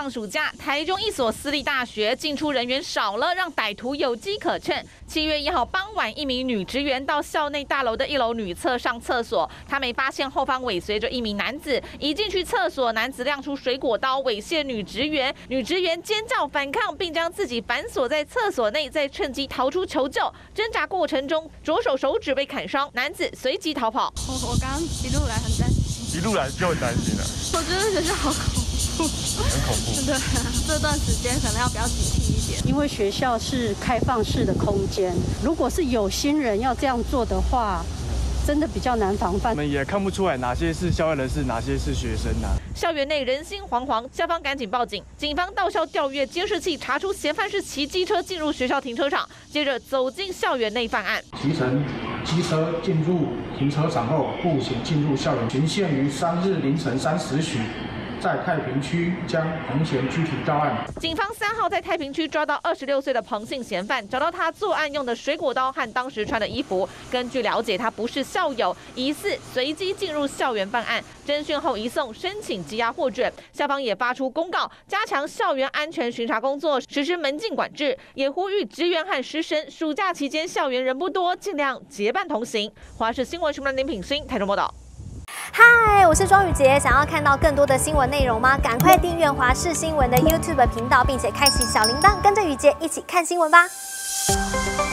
放暑假，台中一所私立大学进出人员少了，让歹徒有机可乘。7月1号傍晚，一名女职员到校内大楼的1楼女厕上厕所，她没发现后方尾随着一名男子。一进去厕所，男子亮出水果刀猥亵女职员，女职员尖叫反抗，并将自己反锁在厕所内，再趁机逃出求救。挣扎过程中，左手手指被砍伤，男子随即逃跑。 我刚刚一路来很担心， 一路来就很担心了。 我觉得学校好恐怖， 很恐怖。 对，这段时间可能要比较警惕一点。 因为学校是开放式的空间，如果是有心人要这样做的话，真的比较难防范。 我们也看不出来哪些是校外人士，哪些是学生啊。 校园内人心惶惶，校方赶紧报警。警方到校调阅监视器，查出嫌犯是骑机车进入学校停车场，接着走进校园内犯案。 骑乘机车进入停车场后，步行进入校园，循线于3日凌晨3时许。在太平区将彭嫌拘提到案。 警方3号在太平区抓到26岁的彭姓嫌犯，找到他作案用的水果刀和当时穿的衣服。根据了解，他不是校友，疑似随机进入校园犯案。侦讯后移送申请羁押获准。校方也发出公告，加强校园安全巡查工作，实施门禁管制，也呼吁职员和师生暑假期间校园人不多，尽量结伴同行。华视新闻徐曼林品欣台中报道。 嗨，我是庄宇杰，想要看到更多的新闻内容吗？赶快订阅华视新闻的 YouTube 频道，并且开启小铃铛，跟着宇杰一起看新闻吧。